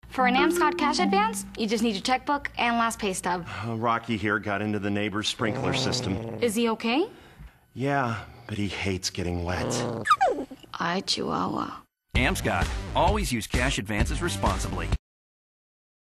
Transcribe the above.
For an Amscot cash advance, you just need your checkbook and last pay stub. Rocky here got into the neighbor's sprinkler system. Is he okay? Yeah, but he hates getting wet. Chihuahua. Amscot. Always use cash advances responsibly.